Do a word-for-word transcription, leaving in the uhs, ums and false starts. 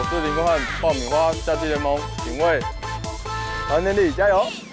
是林光汉爆米花夏季联盟警卫，王天力加油！